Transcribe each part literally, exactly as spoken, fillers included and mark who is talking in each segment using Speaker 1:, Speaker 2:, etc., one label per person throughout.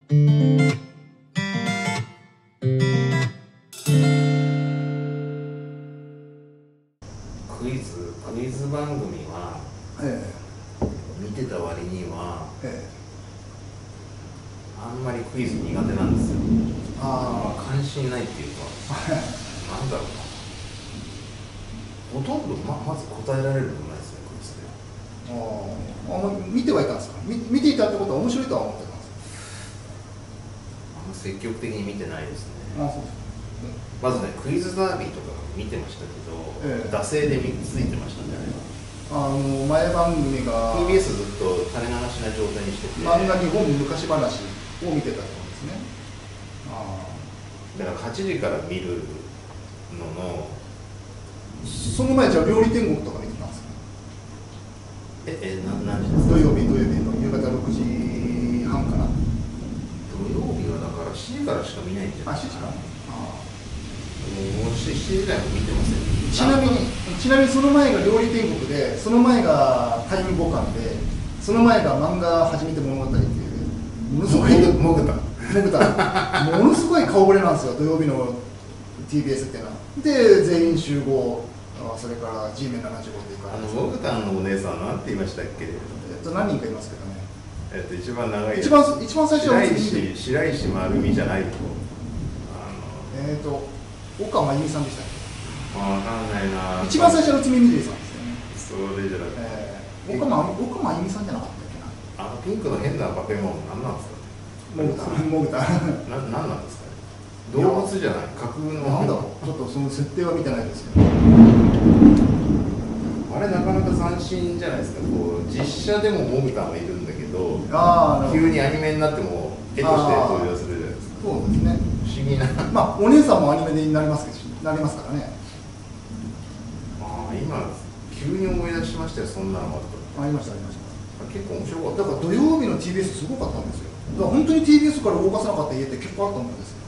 Speaker 1: クイズ、クイズ番組は、ええ、見てた割には、ええ、あんまりクイズ苦手なんですよ。ああ、関心ないっていうか、なんだろうな。ほとんど ま, まず答えられるのないですね、クイズで。
Speaker 2: ああ、見てはいたんですか。見, 見ていたってことは面白いとは思ってたんですか。
Speaker 1: あんま積極的に見てないですね。
Speaker 2: ああ、そうです。
Speaker 1: まずね、クイズダービーとか見てましたけど、ええ、惰性で見ついてましたね、あれは。
Speaker 2: あの前番組が
Speaker 1: ティービーエス ずっと垂れ流しな状態にしてて、
Speaker 2: 漫画日本昔話を見てたってことですね。あ
Speaker 1: だからはちじから見るのの、
Speaker 2: その前じゃあ料理天国とか見てたんですか。
Speaker 1: ええな何時ですか。
Speaker 2: 土曜日土曜日の夕方ろくじはんかな。
Speaker 1: 土曜日はだからしちじからしか見ないんじゃないですか。
Speaker 2: あ、しちじかな。
Speaker 1: もうしちじ台も見てません。
Speaker 2: ちなみにちなみにその前が料理天国で、その前がタイムボカンで、その前が漫画初めて物語っていうものすごい
Speaker 1: もぐた
Speaker 2: もぐたものすごい顔ぶれなんですよ、土曜日の ティービーエス っていうのは。で全員集合、それから G メンななじゅうごっていうか、
Speaker 1: あのもぐたのお姉さんなんて言いましたっけ。え
Speaker 2: っと何人かいますけどね。
Speaker 1: えっと一番長い
Speaker 2: 一番一番最初は
Speaker 1: 白石白石丸美じゃないと。
Speaker 2: あのえっと岡真由美さんでしたっけ。
Speaker 1: わかんないな。
Speaker 2: 一番最初のつみみどりさんですよね。
Speaker 1: それじゃなくて、
Speaker 2: えー、岡真岡真由美さんじゃなかったっけな。
Speaker 1: あのピンクの変な化け物なんなんですかね。
Speaker 2: もぐたもぐた
Speaker 1: ななんなんですかね。動物じゃない、架空の。
Speaker 2: なんだろう、ちょっとその設定は見てないですけど。
Speaker 1: あれなかなか斬新じゃないですか。こう実写でももぐたもいるんだけど、
Speaker 2: あ
Speaker 1: 急にアニメになっても絵として登場するじゃないですか。
Speaker 2: そうですね。
Speaker 1: 不思議な。
Speaker 2: まあお姉さんもアニメになりますけど、なりますからね。
Speaker 1: ああ、今急に思い出しましたよ、そんなのが
Speaker 2: ありましたありました。
Speaker 1: 結構面白かった。
Speaker 2: だから土曜日の ティービーエス すごかったんですよ。だから本当に ティービーエス から動かさなかった家って結構あったんですよ。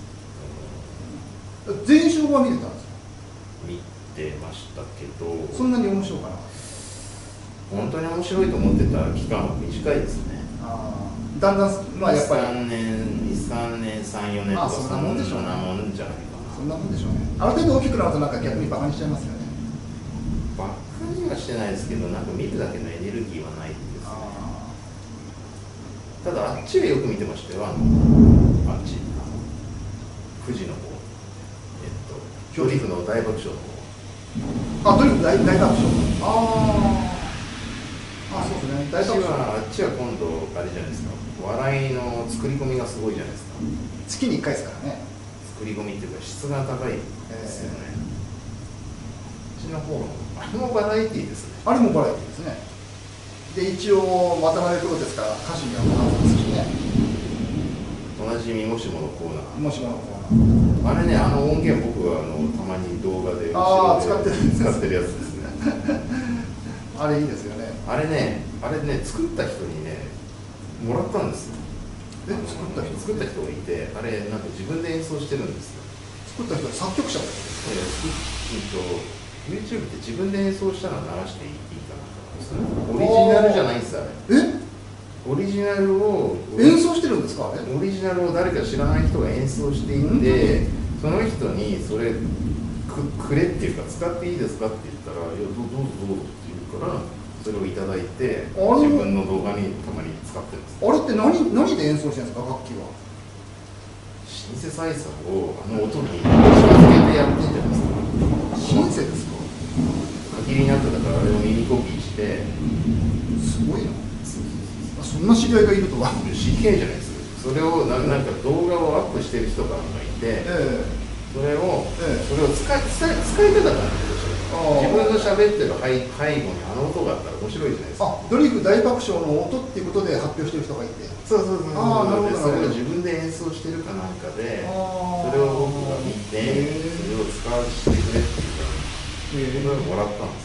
Speaker 2: 全員集合は見てたんですよ。
Speaker 1: 見てましたけど、
Speaker 2: そんなに面白かな。
Speaker 1: 本当に面白いと思ってた期間は短いですね。
Speaker 2: ああ、だんだんまあやっぱり
Speaker 1: さんねん、に、さんねん、さん、よねんとか
Speaker 2: そんなもんでしょうね。
Speaker 1: そんなもんじゃないかな。
Speaker 2: そんなもんでしょうね。ある程度大きくなるとなんか逆にバカにしちゃいますよね。
Speaker 1: バカにはしてないですけど、なんか見るだけのエネルギーはないですね。ただあっちはよく見てましたよ。あのあっち、富士の方、えっとドリフの大爆笑の
Speaker 2: 方。あ、ドリフ大大爆笑。ああ、あ、そうですね。大爆笑
Speaker 1: はあっちは今度あれじゃないですか。笑いの作り込みがすごいじゃないですか。
Speaker 2: 月にいっかいですからね。
Speaker 1: 作り込みっていうか質が高いですよね。うちの方のあれもバラエティーですね。
Speaker 2: あれもバラエティーですね。で一応渡辺プロですから歌手にはもらってますしね。
Speaker 1: 同じみもしものコーナー。
Speaker 2: もしものコーナー。
Speaker 1: あれね、あの音源僕はあのたまに動画で
Speaker 2: あ使ってる
Speaker 1: 使ってるやつですね。
Speaker 2: あれいいですよね。
Speaker 1: あれね、あれね作った人にねもらったんですよ。
Speaker 2: え、作った人
Speaker 1: 作った人がいて、あれなんか自分で演奏してるんですよ。
Speaker 2: 作った人は作曲者だよ。
Speaker 1: えー、と YouTube って自分で演奏したのを流していいかな。オリジナルじゃないんですよあれ。
Speaker 2: え？
Speaker 1: オリジナルを
Speaker 2: 演奏してるんですかあれ？
Speaker 1: オリジナルを誰か知らない人が演奏していて、その人にそれ く, くれっていうか使っていいですかって言ったら、いやどうぞどうぞって言うから、それをいただいて自分の動画にたまに使ってるんです。
Speaker 2: あれって何何で演奏してるんですか楽器は？
Speaker 1: シンセサイザーをあの音に近づけてやってんじゃないですか。
Speaker 2: シンセですか？
Speaker 1: 限りになっただからあれを耳コピーして。
Speaker 2: すごいな。そんな知り合いがいるとは。
Speaker 1: 知り合いじゃないです。それをななんか動画をアップしてる人がいて、えーそれを、ええ、それを使い使い使い方があるんですよ。自分の喋ってる背背後にあの音があったら面白いじゃないですか。
Speaker 2: あ、ドリフ大爆笑の音っていうことで発表してる人がいて。
Speaker 1: そうそうそうそう。
Speaker 2: ああ、なるほど。
Speaker 1: それを自分で演奏してるかなんかで、それを僕が見て、それを使わせてくれっていうから、それをもらったん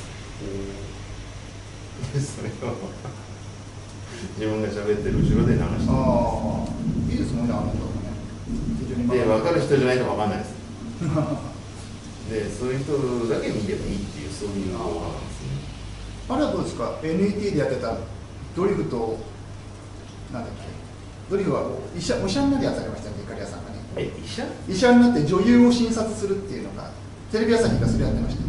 Speaker 1: ですよ。で、それを自分が喋ってる後ろで流してる。
Speaker 2: ああ、いいですもんね、あの音ね。
Speaker 1: で、分かる人じゃないと分かんないです。で、そういう人だけ見ればいいっていう、そういう動画なんですね。
Speaker 2: あれはどうですか エヌイーティー でやってたドリフとなんだっけドリフはこう医者お医者になるやつありましたよね、いかりやさんがね。
Speaker 1: え、医者？
Speaker 2: 医者になって女優を診察するっていうのがテレビ朝日がそれやってました。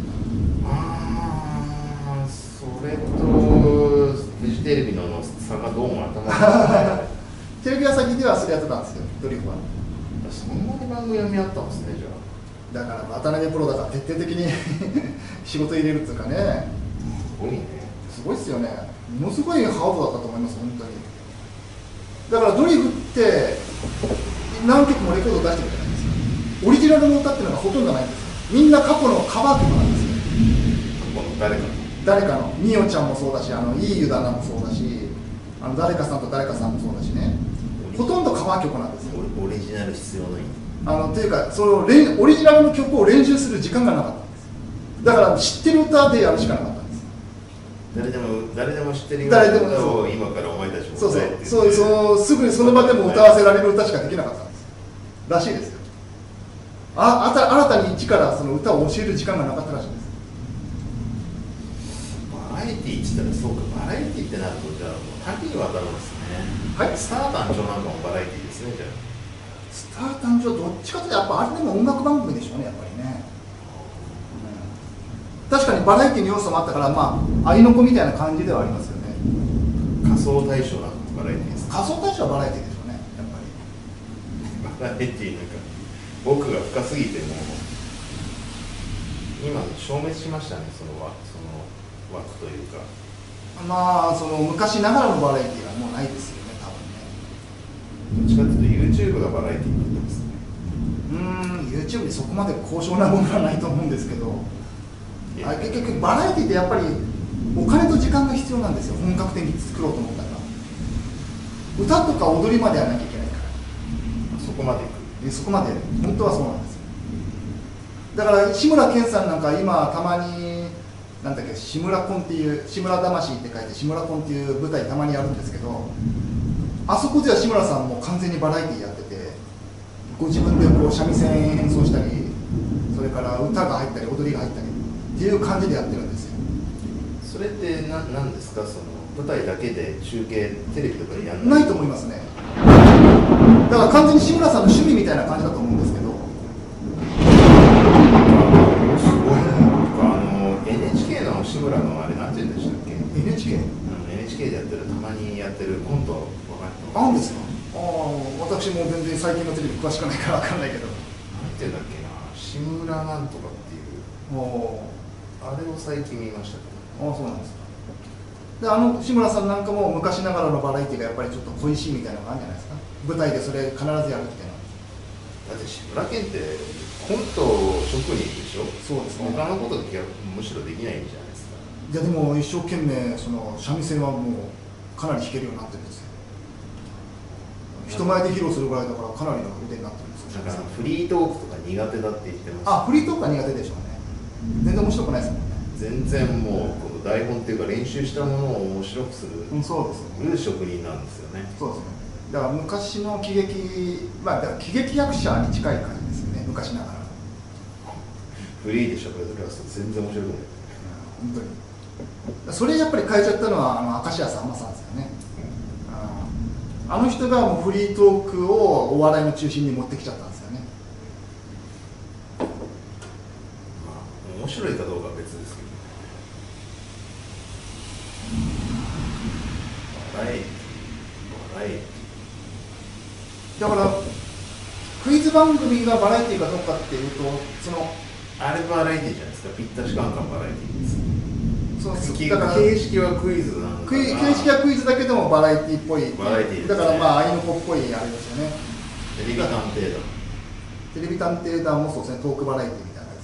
Speaker 1: ああ、それとフジテレビの差がどうも頭が
Speaker 2: テレビ朝日ではそれやってたんですよ、ドリフは。
Speaker 1: そんなに番組読みあったんですね、じゃ
Speaker 2: だから渡辺プロだから徹底的に仕事入れるっていうかね、
Speaker 1: あ。すごいね。
Speaker 2: すごいっすよね。ものすごいハードだったと思います、本当に。だからドリフって何曲もレコード出してるじゃないですか。オリジナルの歌っていうのがほとんどないんですよ。みんな過去のカバー曲なんですよ。
Speaker 1: 過去の誰か
Speaker 2: 誰かのみおちゃんもそうだし、あのいい湯だなもそうだし、あの誰かさんと誰かさんもそうだしね、ほとんどカバー曲なんですよ。
Speaker 1: オリジナル必要ない。
Speaker 2: あのというかそのレオリジナルの曲を練習する時間がなかったんです。だから知ってる歌でやるしかなかったんです。
Speaker 1: 誰でも誰でも知ってるよう
Speaker 2: 誰でも
Speaker 1: な歌を今からお前たちも
Speaker 2: そうそう
Speaker 1: 歌えって
Speaker 2: そうそう、すぐにその場でも歌わせられる歌しかできなかったんですらしいですよ。ああた新たに一からその歌を教える時間がなかったらしいです。
Speaker 1: バラエティーって言ったらそうか、バラエティーってなるとじゃあもう多岐にわたるんですね。
Speaker 2: はい、
Speaker 1: スター誕生なんかもバラエティーですね、じゃあ。
Speaker 2: スター誕生どっちかというとやっぱあれでも音楽番組でしょうね、やっぱりね、うん、確かにバラエティの要素もあったから、まあ合いの子みたいな感じではありますよね。
Speaker 1: 仮想大賞なんかもバラエティーですか。
Speaker 2: 仮想大賞はバラエティでしょうね、やっぱり。
Speaker 1: バラエティーなんか奥が深すぎてもう今消滅しましたね、その枠、その枠というか。
Speaker 2: まあその昔ながらのバラエティはもうないですよね、多分ね。
Speaker 1: どっちかというと YouTube がバラエティーになってますね。
Speaker 2: うーん、YouTube にそこまで高尚なものはないと思うんですけど、あ結局バラエティってやっぱりお金と時間が必要なんですよ、本格的に作ろうと思ったら。歌とか踊りまでやらなきゃいけないから。
Speaker 1: そこまでいく。
Speaker 2: そこまで本当はそうなんですよ。だから志村けんさんなんか今たまになんだっけ、志村コンっていう志村魂って書いて志村コンっていう舞台たまにやるんですけど、あそこでは志村さんも完全にバラエティーやってて、ご自分でこう三味線演奏したり、それから歌が入ったり踊りが入ったりっていう感じでやってるんですよ。
Speaker 1: それってな何ですか、その舞台だけで中継テレビとかでやんない？
Speaker 2: ないと思いますね。だから完全に志村さんの趣味みたいな感じだと思うんですけど。
Speaker 1: すごいね。あの エヌエイチケー の志村のあれなんて言うんでしたっけ？
Speaker 2: エヌエイチケー？
Speaker 1: うん、エヌエイチケー でやってる、たまにやってるコントわかるの？
Speaker 2: あるんですか？ああ、私も全然最近のテレビ詳しくないからわかんないけど。
Speaker 1: なんて言うんだっけな、志村なんとかっていう、
Speaker 2: お
Speaker 1: あれを最近見ましたけど。
Speaker 2: ああ、そうなんですか。で、あの志村さんなんかも昔ながらのバラエティがやっぱりちょっと恋しいみたいなのがあるんじゃないですか。舞台でそれ必ずやるみたいな。
Speaker 1: だって志村けんってコント職人でしょ。
Speaker 2: そうですね。
Speaker 1: 他のことがむしろできないんじゃないですか。
Speaker 2: いやでも一生懸命その三味線はもうかなり弾けるようになってるんですよ。人前で披露するぐらいだからかなりの腕になってるんですよ。
Speaker 1: なんかフリートークとか苦手だって言ってます。
Speaker 2: あ、フリートークは苦手でしょうね。全然面白くないですもんね。
Speaker 1: 全然もうこの台本っていうか練習したものを面白くする、
Speaker 2: うん、そうですね。
Speaker 1: 職人なんですよね。
Speaker 2: そうですね。だから昔の喜劇、まあだから喜劇役者に近い感じですよね。昔ながら。
Speaker 1: フリーで喋るときは全然面白くない。
Speaker 2: うん、本当に。それやっぱり変えちゃったのはあの明石家さんまさんですよね。うん、あの人がもうフリートークをお笑いの中心に持ってきちゃったんですよね。
Speaker 1: まあ面白いかどうかは別ですけど。バラエティー、バラエティー。
Speaker 2: だからクイズ番組がバラエティーかどうかっていうと、その
Speaker 1: あれバラエティーじゃないですか。ぴったしカンカンバラエティーです。
Speaker 2: その
Speaker 1: だから形式はクイズなんだ
Speaker 2: 形式はクイズだけでもバラエティーっぽい。
Speaker 1: バラエティーですね。
Speaker 2: だからまあ愛の子っぽいあれですよね。
Speaker 1: テレビ探偵団。
Speaker 2: テレビ探偵団もそうですね、トークバラエティーみたいなや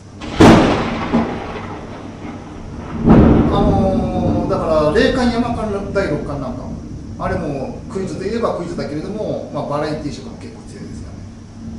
Speaker 2: つ。あのー、だから霊感山間だいろっかんなんかもあれもクイズといえばクイズだけれども、まあ、バラエティー色も結構強いですよね。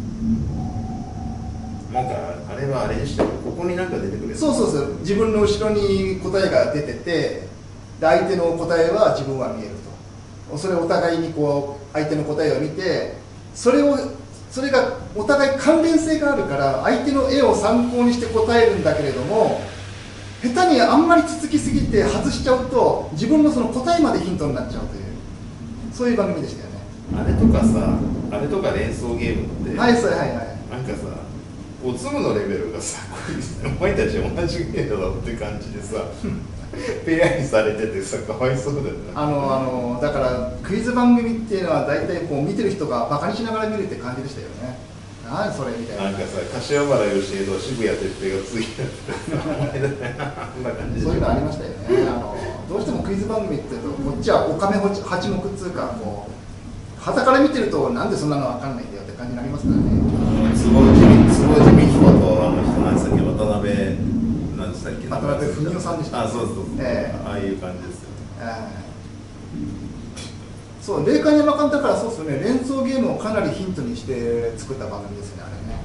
Speaker 1: なんかあれはあれでしたよ、ここになんか出てくるやつ。
Speaker 2: そうそうそう、自分の後ろに答えが出てて、で相手の答えは自分は見えると。それをお互いにこう相手の答えを見て、それをそれがお互い関連性があるから相手の絵を参考にして答えるんだけれども、下手にあんまり続きすぎて外しちゃうと自分のその答えまでヒントになっちゃうという、そういう番組でしたよね。
Speaker 1: あれとかさ、あれとか連想ゲームって、
Speaker 2: はいはいはいはい。
Speaker 1: なんかさ、おつむのレベルがさ、お前たち同じゲームだろって感じでさペアにされててさ、かわいそうだよね。
Speaker 2: あのあのだからクイズ番組っていうのは大体こう見てる人がバカにしながら見るって感じでしたよね。何それみたいな。
Speaker 1: なんかさ、柏原芳恵と渋谷哲平がついててそんな感じで
Speaker 2: そういうのありましたよね。あのどうしてもクイズ番組っていうとこっちはおかめ八目っつうか、こう傍から見てるとなんでそんなのわかんないんだよって感じになりますからね。
Speaker 1: 坪内坪内美彦とあの人なんつったっけ、渡辺なんつったっけ、
Speaker 2: 渡辺文夫さんでした、
Speaker 1: ね。あ、そうそうそう、
Speaker 2: えー、
Speaker 1: ああいう感じですよね。
Speaker 2: えーそう、霊感山勘だからそうですよね、連想ゲームをかなりヒントにして作った番組ですね、あれね。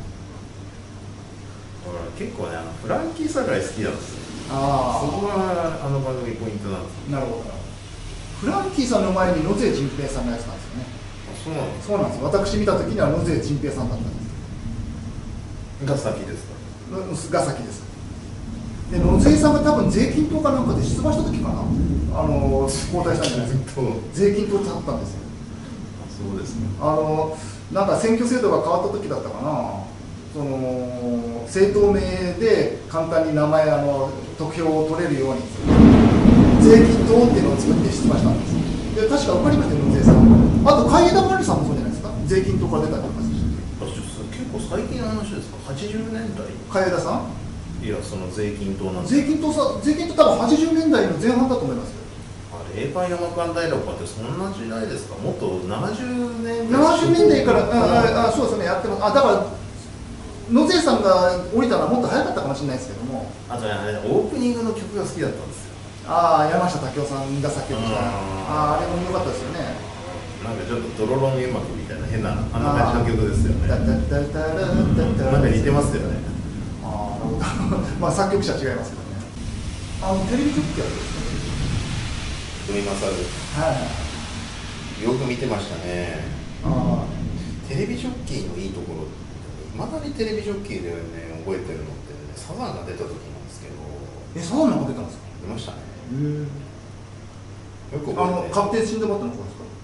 Speaker 1: 結構ね、あのフランキー堺好きなんですよ。
Speaker 2: あ
Speaker 1: そこがあの番組ポイントなんですよ。
Speaker 2: なるほど。フランキーさんの前に野末仁平さんのやつなんですよね。
Speaker 1: あ、そうなんですか。
Speaker 2: そうなんです。私見た時には野末仁平さんだったんです
Speaker 1: が先ですか。
Speaker 2: が先です。で野末さんが多分税金党かなんかで出馬した時かな、あの交代したんじゃないですか。税金党ってあったんですよ。
Speaker 1: あ、そうですね。
Speaker 2: あのなんか選挙制度が変わった時だったかな、その政党名で簡単に名前、あの得票を取れるように税金党っていうのを作って出馬したんです。で確か分かりましたよ、野末さん。あと海江田万里さんもそうじゃないですか、税金党から出たりとかして。
Speaker 1: 結構最近の話ですか。はちじゅうねんだい。
Speaker 2: 海江田さん、
Speaker 1: いや、その税金党なんです。
Speaker 2: 税金党さ、税金党多分はちじゅうねんだいの前半だと思いますよ。
Speaker 1: あれ、霊感山勘第六波ってそんな時代ですか。もっとななじゅうねん
Speaker 2: ななじゅうねんだいから、ああそうですね、やってます。あ、だから野末さんが降りたのはもっと早かったかもしれないですけども、
Speaker 1: あとね、あれオープニングの曲が好きだったんですよ。
Speaker 2: ああ、山下武雄さんが作曲した、ああ、あれも良かったですよね。
Speaker 1: なんかちょっとドロロン煙幕みたいな変なあんな感じの曲ですよね。
Speaker 2: だだだだだだ
Speaker 1: なんか似てますよね。
Speaker 2: ああ、なるほど。まあ作曲者違いますけどね。あのテレビジョッキーあるんですね。
Speaker 1: 土井勝。
Speaker 2: はい。
Speaker 1: よく見てましたね。
Speaker 2: ああ。
Speaker 1: テレビジョッキーのいいところ、いまだにテレビジョッキーでね覚えてるのってね、サザンが出た時なんですけど。
Speaker 2: え、サザンなんか出たんですか。
Speaker 1: 出ましたね。
Speaker 2: へえ。
Speaker 1: よく覚えてる。
Speaker 2: あの確定死んでもったのこですか。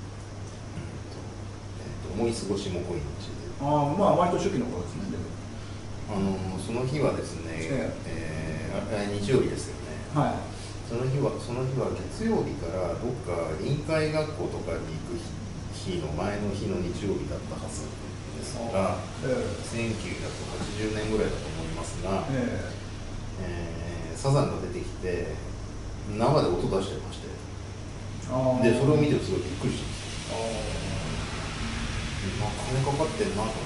Speaker 1: 思い過ごしも恋の地で、
Speaker 2: ああ、まあ割と初期の頃ですね。
Speaker 1: あのその日はですね、ええー、日曜日ですよね。
Speaker 2: はい。
Speaker 1: その日はその日は月曜日からどっか臨海学校とかに行く日の前の日の日曜日だったはずですが、えー、せんきゅうひゃくはちじゅうねんぐらいだと思いますが、えーえー、サザンが出てきて生で音出してまして、でそれを見てすごいびっくりしたんですよ。まあ、金かかってんなと思って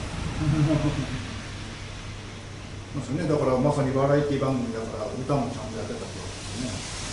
Speaker 2: ますね。だからまさにバラエティ番組だから歌もちゃんとやってたってこと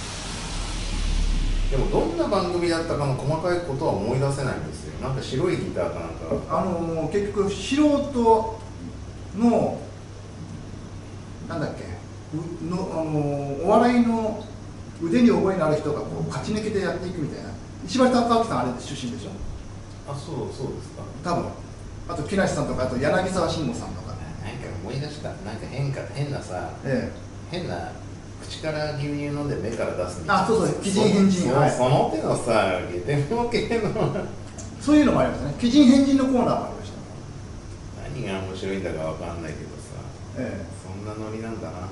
Speaker 2: ですね。
Speaker 1: でもどんな番組だったかの細かいことは思い出せないんですよ。なんか白いギターかなんか、
Speaker 2: あの結局素人のなんだっけの、あのお笑いの腕に覚えのある人がこう勝ち抜けてやっていくみたいな。石橋貴明さんあれ出身でしょ。
Speaker 1: あ、そうそうですか。
Speaker 2: 多分。あと木梨さんとか、あと柳沢慎吾さんとか。
Speaker 1: なんか思い出した。なんか変か変なさ、
Speaker 2: え
Speaker 1: え、変な口から牛乳飲んで目から出すみたいな。
Speaker 2: あ、そうそう、奇人変人。
Speaker 1: はい、その手のさ、ゲテモ系の
Speaker 2: そういうのもありますね。奇人変人のコーナーもありました。
Speaker 1: 何が面白いんだかわかんないけどさ、ええ、そんなノリなんだな。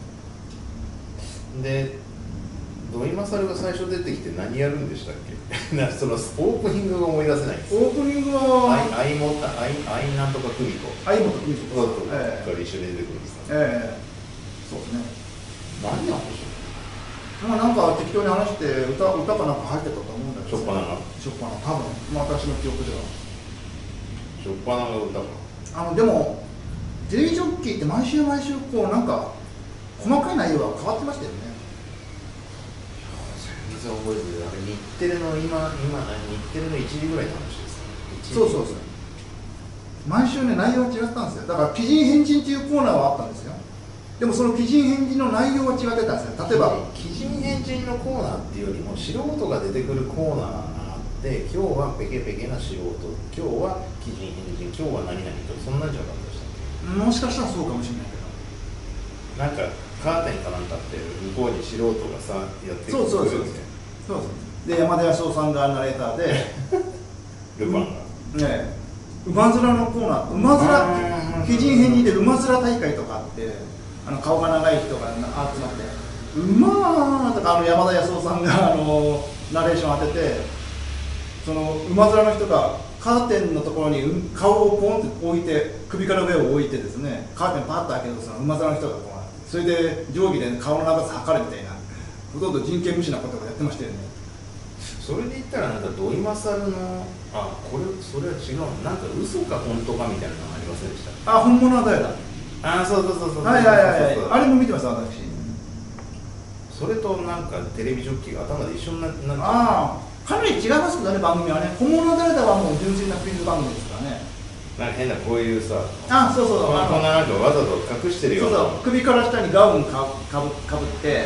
Speaker 1: で、土井勝が最初出てきて何やるんでしたっけな、そのオープニングが思い出せないんですよ。
Speaker 2: オープニングは
Speaker 1: あいもたあいあいなんとか久美子、
Speaker 2: あいもと久美子
Speaker 1: とか一緒に出てくるんですよ。
Speaker 2: ええ、そうですね。
Speaker 1: 何なんでしょ
Speaker 2: う。まあなんか適当に話して歌歌かなんか入ってたと思うんだけど。
Speaker 1: しょっぱなが。
Speaker 2: しょっぱな、多分、まあ私の記憶では。
Speaker 1: しょっぱなが歌か。
Speaker 2: あのでもテレビジョッキーって毎週毎週こうなんか細かい内容が変わってましたよね。
Speaker 1: 全然覚えてる。あれ日テレの今今日テレのいちじぐらいの話ですね。
Speaker 2: そうそうそう。毎週ね内容は違ったんですよ。だから奇人変人っていうコーナーはあったんですよ。でもその奇人変人の内容は違ってたんですよ。例えば
Speaker 1: 奇人変人のコーナーっていうよりも素人が出てくるコーナーがあって、今日はペケペケな素人、今日は奇人変人、今日は何々と、そんなんじゃなかったでしたっけ。
Speaker 2: もしかしたらそうかもしれないけど、
Speaker 1: なんかカーテンかなんかって向こうに素人がさやってくる。
Speaker 2: そうそうそうそうそう。で山田康夫さんがナレーターで
Speaker 1: ルパンが、
Speaker 2: うん、ね馬面のコーナー、馬面奇人編にで馬面大会とかあって、あの顔が長い人が集まって馬とか、あの山田康夫さんがあのナレーション当てて、その馬面の人がカーテンのところに顔をポンって置いて、首から上を置いてですね、カーテンパッと開けるとその馬面の人がこう、それで定規で顔の長さ測るみたいな、ほとんど人権無視なことをやってましたよね。
Speaker 1: それで言ったらなんか土井勝の、あ、これそれは違う、なんか嘘か本当かみたいなのありませんでした？
Speaker 2: あ、本物は誰だ？
Speaker 1: あ、そうそうそうそう、
Speaker 2: はいはいはいはい、あれも見てました私。
Speaker 1: それとなんかテレビジョッキーが頭で一緒になって、
Speaker 2: ああ、かなり違いますけどね、番組はね。本物は誰だはもう純粋なクイズ番組ですからね。
Speaker 1: なんか変なこういうさ、
Speaker 2: あ、そうそう、
Speaker 1: こんななんかわざと隠してるような、
Speaker 2: そうそう、首から下にガウンかかぶかぶって、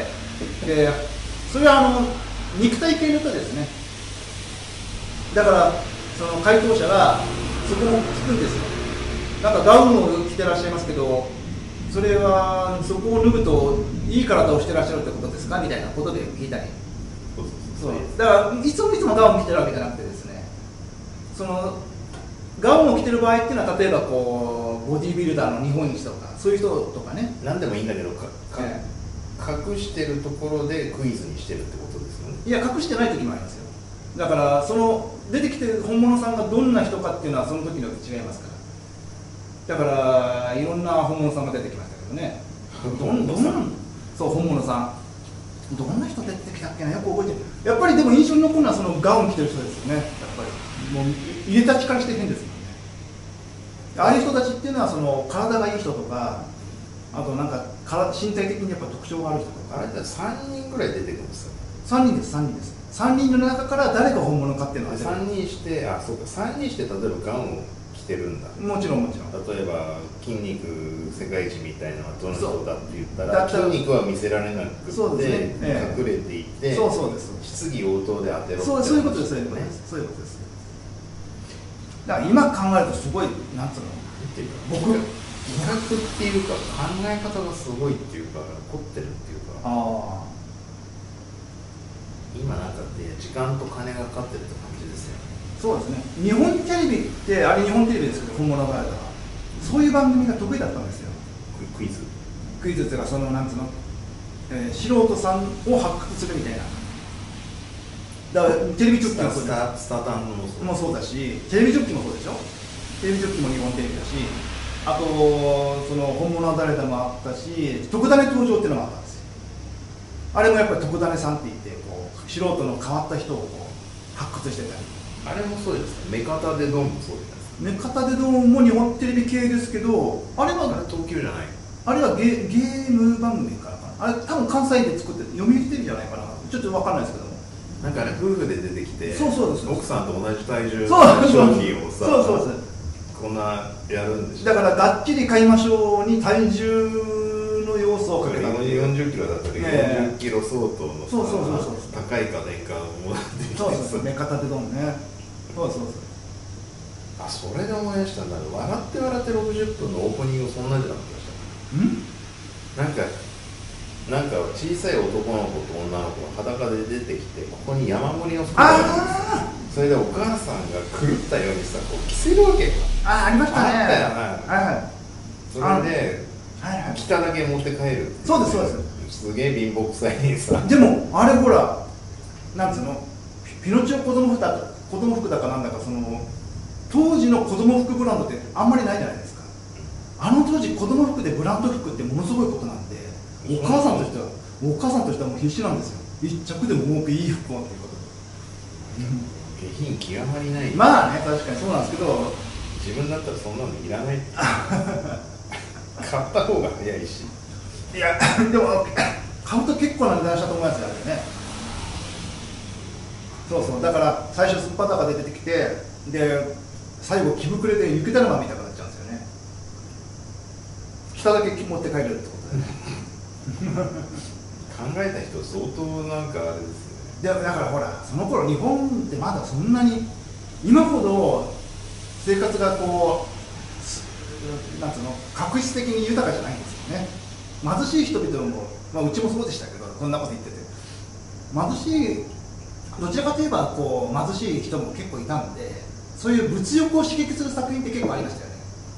Speaker 2: でそれはあの肉体系の歌ですね。だからその回答者がそこも聞くんですよ。なんかガウンを着てらっしゃいますけど、それはそこを脱ぐといい体をしてらっしゃるってことですかみたいなことで聞いたり。
Speaker 1: そうそうそう、
Speaker 2: そうだからいつもいつもガウン着てるわけじゃなくてですね、そのガウンを着てる場合っていうのは、例えばこうボディービルダーの日本一とかそういう人とかね、
Speaker 1: なんでもいいんだけどかか、
Speaker 2: え
Speaker 1: え隠してるところでクイズにしてるってことですよね。
Speaker 2: いや隠してない時もありますよ。だからその出てきてる本物さんがどんな人かっていうのはその時によって違いますから。だからいろんな本物さんが出てきましたけどね。どんどんそう本物さんどんな人出てきたっけな、よく覚えてる。やっぱりでも印象に残るのはそのガウン着てる人ですよね。やっぱりもう入れたちからして変ですもんね。ああいう人たちっていうのはその体がいい人とか、あとなんか体身体的にやっぱ特徴がある人とか。
Speaker 1: あれってさんにんぐらい出てくるんですよ。
Speaker 2: さんにんです、さんにんです。さんにんの中から誰が本物かっていうのは
Speaker 1: さんにんして、あ、そうか、さんにんして例えばガウンを着てるんだ。
Speaker 2: もちろんもちろん。
Speaker 1: 例えば筋肉世界一みたいなのはどの人だって言った
Speaker 2: だ
Speaker 1: ら、
Speaker 2: ったら
Speaker 1: 筋肉は見せられなくて、
Speaker 2: そうですね、ええ
Speaker 1: 隠れていて、
Speaker 2: そうそうです。
Speaker 1: 質疑応答で当てろって
Speaker 2: そうそういうことです、そういうことです。そういうことです。だから今考えるとすごい、なんつうの、
Speaker 1: っていうか、
Speaker 2: 僕
Speaker 1: 企画っていうか考え方がすごいっていうか凝ってるっていうか、
Speaker 2: ああ。
Speaker 1: 今なんかって時間と金がかかってるって感じですよね。
Speaker 2: そうですね。日本テレビってあれ日本テレビですけど、本物があるからそういう番組が得意だったんですよ。
Speaker 1: クイズ
Speaker 2: クイズっていうか、そのなんつうの、えー、素人さんを発掘するみたいな。だからテレビジョッキーもそうです。
Speaker 1: スターターもそう
Speaker 2: もそうだし、テレビジョッキーもそうでしょ。テレビジョッキーも日本テレビだし、あとその本物は誰だもあったし、特ダネ登場っていうのもあったんですよ。あれもやっぱり特ダネさんって言ってこう素人の変わった人をこう発掘してたり。
Speaker 1: あれもそうですね。目方でドンもそうじゃないですか。
Speaker 2: 目方でどうも日本テレビ系ですけど、あれは
Speaker 1: あれ東急じゃない。
Speaker 2: あれはゲゲーム番組からかな。あれ多分関西で作って読売テレビじゃないかな。ちょっと分かんないですけども。
Speaker 1: なんかね、夫婦で出てきて、
Speaker 2: そうそうです。
Speaker 1: 奥さんと同じ体重の
Speaker 2: そう
Speaker 1: 商品をさ、
Speaker 2: そうそうそう
Speaker 1: こんなやるんでしょ。
Speaker 2: だからがっちり買いましょうに体重の要素をかけた。
Speaker 1: よんじゅっキロだったらよんじゅっキロ相当のさ、
Speaker 2: そうそうそうそう
Speaker 1: 高い家電かもらってきて、
Speaker 2: そうそう、目方でどんね。そうそうそう。
Speaker 1: あ、それで思い出したんだ。笑って笑ってろくじゅっぷんのオープニングそんなんじゃなかったでした。ん？なんかなんか小さい男の子と女の子が裸で出てきて、ここに山盛りの服があるんですよ。それでお母さんが狂ったようにさ、こう着せるわけよ。
Speaker 2: ああ、ありましたね。
Speaker 1: あったよな。
Speaker 2: はいはい。
Speaker 1: それで、
Speaker 2: はいはい、
Speaker 1: 着ただけ持って帰る。
Speaker 2: そうですそうです。
Speaker 1: すげえ貧乏くさいにさ。
Speaker 2: でもあれほら、なんつうの、ピノチオ子供服だ子供服だかなんだか、その当時の子供服ブランドってあんまりないじゃないですか。あの当時子供服でブランド服ってものすごいことなんで、お母さんとしてはお母さんとしてはもう必死なんですよ。一着でも多くいい服をっていうことで。
Speaker 1: 下品極まりない。
Speaker 2: まあね、確かにそうなんですけど、
Speaker 1: 自分だったらそんなのいらない。買った方が早いし。
Speaker 2: いやでも買うと結構な値段したと思いますよね。そうそう、だから最初すっぱだかで出てきて、で最後着膨れで雪だるまみたいになっちゃうんですよね。着ただけ持って帰れるってことで
Speaker 1: 考えた人相当なんかあれですね。
Speaker 2: でだからほら、その頃日本ってまだそんなに今ほど生活がこうなんつうの確実的に豊かじゃないんですよね。貧しい人々も、まあ、うちもそうでしたけど、こんなこと言ってて貧しい、どちらかといえばこう貧しい人も結構いたんで、 そういう物欲を刺激する作品って結構ありましたよね。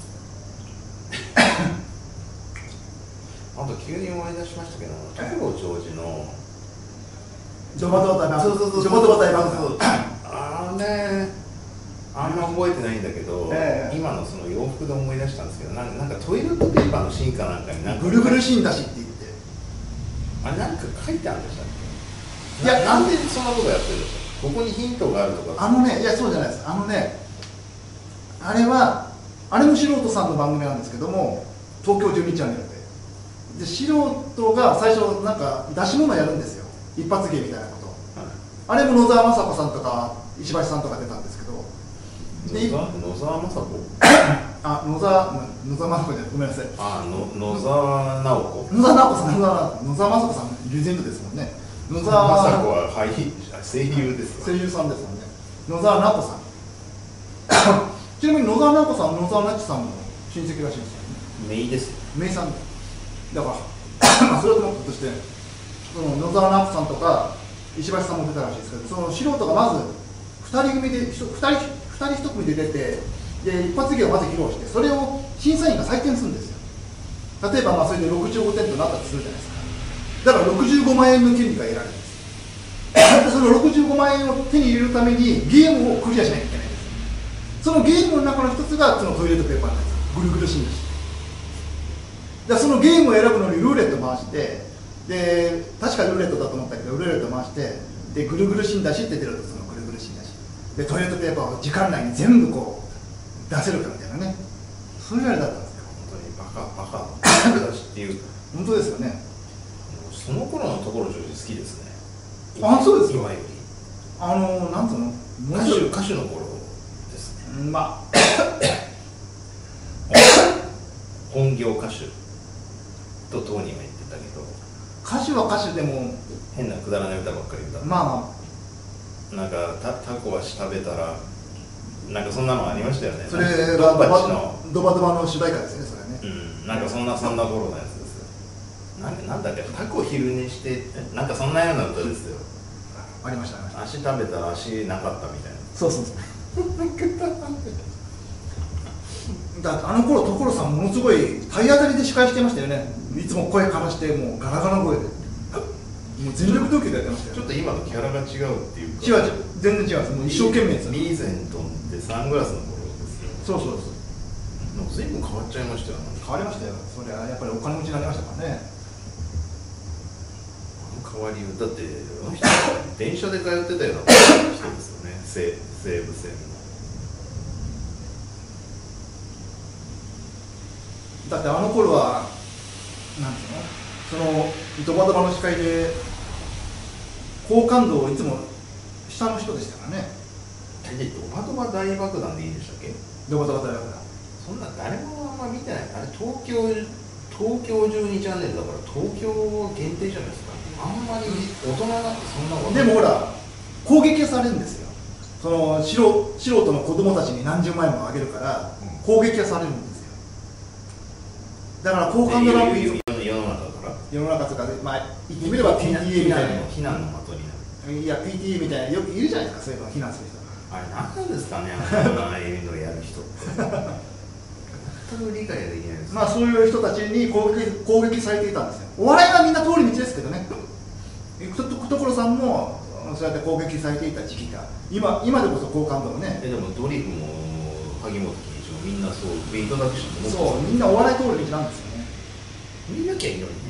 Speaker 1: あと急に思い出しましたけど、所ジョージの
Speaker 2: ドバドバ大爆
Speaker 1: そうそうそう
Speaker 2: ドバドバ大爆
Speaker 1: あれあんま覚えてないんだけど、
Speaker 2: ええ、
Speaker 1: 今のその洋服で思い出したんですけど、なんなんかトイレットペーパーの進化なんかになんか
Speaker 2: ぐるぐるしいんだしって言って、
Speaker 1: あれなんか書いてあるんでしたっけ？
Speaker 2: いや、
Speaker 1: ななんでそんなことやってるんですか？ここにヒントがあるとか。
Speaker 2: あのね、いやそうじゃないです。あのね、あれはあれも素人さんの番組なんですけども、東京じゅうにチャンネルでで素人が最初なんか出し物やるんですよ、一発芸みたいなこと、はい、あれも野沢雅子さんとか石橋さんとか出たんですけど、
Speaker 1: 野沢野沢雅子
Speaker 2: あ野沢野沢雅子じゃない、ごめんなさい、
Speaker 1: あの野沢直子
Speaker 2: 野沢直子さん野沢野沢雅子さんレジェンドですもんね。野沢
Speaker 1: 雅子は俳優声優です
Speaker 2: 声優さんですもんね。野沢直子さんちなみに野沢直子さん野沢那智さんも親戚らしいんですよね。
Speaker 1: メイですよ。
Speaker 2: メイさんだからまあそれともとしてその野沢直子さんとか石橋さんも出たらしいですけど、その素人がまずふたり組でふたりふたりひと組で出て、で一発芸をまず披露して、それを審査員が採点するんですよ。例えばまあそれでろくじゅうごてんとなったとするじゃないですか。だからろくじゅうごまんえんの権利が得られるんです。でそのろくじゅうごまんえんを手に入れるためにゲームをクリアしなきゃいけないんです。そのゲームの中の一つがそのトイレットペーパーなんです。ぐるぐるしいんです。だそのゲームを選ぶのにルーレット回して、で確かルーレットだと思ったけどルーレット回してでぐるぐるしんだしって出ると、そのぐるぐるしんだしでトイレットペーパーを時間内に全部こう出せるかみたいなね、そういうあれだったんですよ。
Speaker 1: 本当にバカバカ出しっていう
Speaker 2: 本当ですよね。
Speaker 1: その頃のところジョージ好きですね。
Speaker 2: あ、そうですか。
Speaker 1: 今より
Speaker 2: あのなんつうの
Speaker 1: 歌手歌手の頃ですね。
Speaker 2: まあ
Speaker 1: 本業歌手と当人は言ってたけど、
Speaker 2: 歌手は歌手でも
Speaker 1: 変なくだらない歌ばっかり歌って、
Speaker 2: まあま
Speaker 1: あなんかたタコ足食べたらなんかそんなのありましたよね。
Speaker 2: それが
Speaker 1: ドバチの
Speaker 2: ドバドバの主題歌ですね、それね。
Speaker 1: うん、なんかそんなそんな頃のやつですよ。なんなんだっけ、タコ昼寝してなんかそんなような歌ですよ。
Speaker 2: ありましたね。
Speaker 1: 足食べたら足なかったみたいな。
Speaker 2: そうそうそう。だってあの頃所さんものすごい体当たりで司会してましたよね。いつも声からしてもうガラガラ声でもう全力投球でやってましたよ。
Speaker 1: ちょっと今のキャラが違うっていうか。
Speaker 2: 違う違う、全然違う。もう一生懸命です。
Speaker 1: リーゼントンってサングラスの頃ですよ。
Speaker 2: そうそうそう。
Speaker 1: なんか随分変わっちゃいましたよね。
Speaker 2: 変わりましたよ。それはやっぱりお金持ちになりましたからね。
Speaker 1: あの変わりだってあの人電車で通ってたような人ですよね。西西武線の。
Speaker 2: だってあの頃はなんていうの、そのドバドバの司会で好感度をいつも下の人でしたからね。
Speaker 1: ドバドバ大爆弾でいいでしたっけ？
Speaker 2: ドバドバ大爆弾。
Speaker 1: そんな誰もあんま見てない。あれ東京東京じゅうにチャンネルだから東京限定じゃないですか。あんまり大人なんてそんなことない。
Speaker 2: でもほら攻撃されるんですよ。その素人素人の子供たちに何十万円もあげるから攻撃はされるんですよ。だから好感度ランキング、
Speaker 1: 世の中から
Speaker 2: 世の中とかで、まあ言ってみれば ピーティーエー みたいな、
Speaker 1: 避難の的になる。
Speaker 2: いや ピーティーエー みたいなよくいるじゃないですか、そういうの避難する人。
Speaker 1: あれ何なんですかね、ああいうのやる人って全く理解ができないです。
Speaker 2: まあそういう人たちに攻撃攻撃されていたんですよ。お笑いはみんな通り道ですけどね。所さんもそうやって攻撃されていた時期が今今でこそ好感度をね。
Speaker 1: えでもドリフも萩本欽一もみんなそうイントダクションも
Speaker 2: そうみんなお笑い通る道なんですよね。
Speaker 1: 見なきゃいいのにね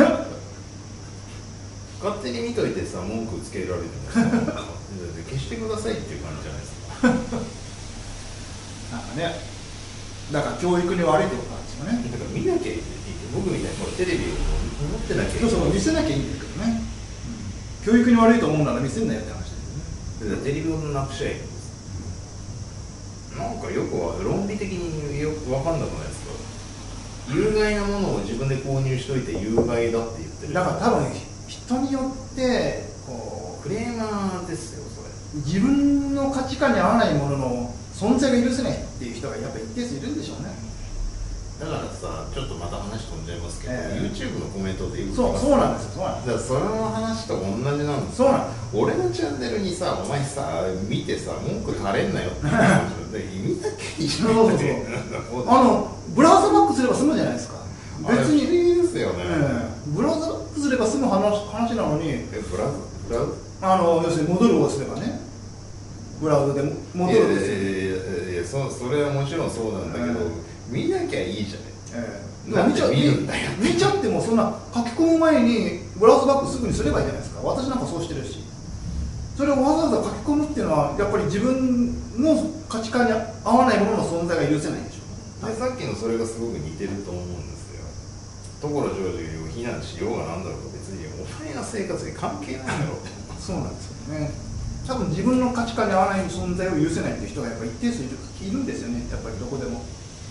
Speaker 1: 勝手に見といてさ文句つけられてもさ消してくださいっていう感じじゃないですか
Speaker 2: なんかね、だから教育に悪いってことなんですよね。
Speaker 1: だから見なきゃいいって僕みたいにテレビを持ってなきゃいい。
Speaker 2: そうそう見せなきゃいいんですけどね、うん、教育に悪いと思うなら見せんなよって話ですよね。
Speaker 1: テレビをなくしゃいいんです。なんかよくは論理的によく分かんなくないですか。有害なものを自分で購入しといて有害だって言ってる。
Speaker 2: だから多分人によってこう
Speaker 1: クレーマーですよそれ。
Speaker 2: 自分の価値観に合わないものの存在が許せないっていう人がやっぱり一定数いるんでしょうね。
Speaker 1: だからさ、ちょっとまた話飛んじゃいますけど、
Speaker 2: えー、
Speaker 1: YouTube のコメントで言う
Speaker 2: そうそうなんですよ。そうなんです。
Speaker 1: だからそれの話と同じなんです。
Speaker 2: そうなんです。
Speaker 1: 俺のチャンネルにさ、お前さ見てさ文句垂れんなよって言ってましたで見なきゃいいじゃん。
Speaker 2: そうそうそうあのブラウザバックすれば済むじゃないですか。別に
Speaker 1: いいですよね、
Speaker 2: ええ、ブラウザバックすれば済む話話なのに、
Speaker 1: えブラウブラウ
Speaker 2: あの要するに戻るをすればね、ブラウザで戻るをすれば、
Speaker 1: いやいやいやいやそそれはもちろんそうなんだけど、えー、見なきゃいいじゃない、
Speaker 2: ええ、
Speaker 1: なんで見るんだよ。
Speaker 2: 見ちゃってもそんな書き込む前にブラウザバックすぐにすればいいじゃないですか。私なんかそうしてるし、それをわざわざ書き込むっていうのはやっぱり自分の価値観に合わないものの存在が許せないんでしょう。
Speaker 1: でさっきのそれがすごく似てると思うんですよ。所ジョージを非難しようがなんだろうと別にお前の生活に関係ないだろう
Speaker 2: そうなんですよね。多分自分の価値観に合わない存在を許せないっていう人がやっぱり一定数いるいるんですよね、やっぱりどこでも。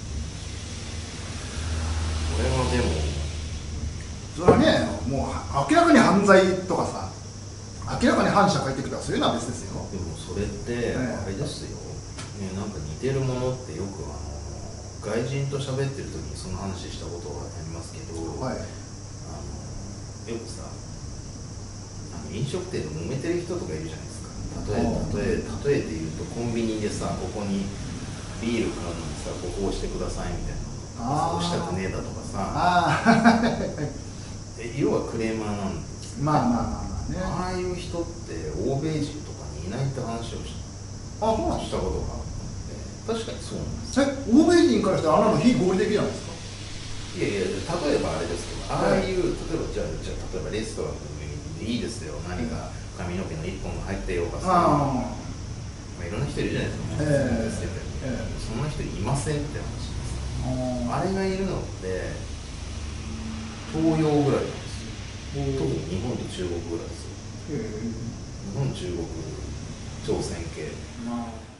Speaker 1: これはでも
Speaker 2: それはね、もう明らかに犯罪とかさ、明らかに反社会的とかそういうのは別ですよ。
Speaker 1: でもそれってあれですよ、ね、なんか似てるものってよくあの外人と喋ってる時にその話したことがありますけど、はい、あのよくさあの飲食店で揉めてる人とかいるじゃないですか。例え例え例えて言うとコンビニでさ、ここにビール買うのにさ、ここ押してくださいみたいな、押したくねえだとかさ、あ要はクレーマーなんですよ、ね、まあまあまあまあね。ああいう人って欧米人とかにいないって話をしあそうなんしたことがあって、確かにそうなんです。
Speaker 2: え、欧米人からしてあなた非合理的じゃないですか。
Speaker 1: いやいや、例えばあれですけど、ああいう、例えばじゃあ、じゃあ例えばレストランでいいですよ、何か髪の毛の一本が入ってようかさ、まあ、いろんな人いるじゃないですか、えーえー、そんな人いませんって話です。あれがいるのって東洋ぐらいなんですよ。特に日本と中国ぐらいですよ。日本、中国、朝鮮系。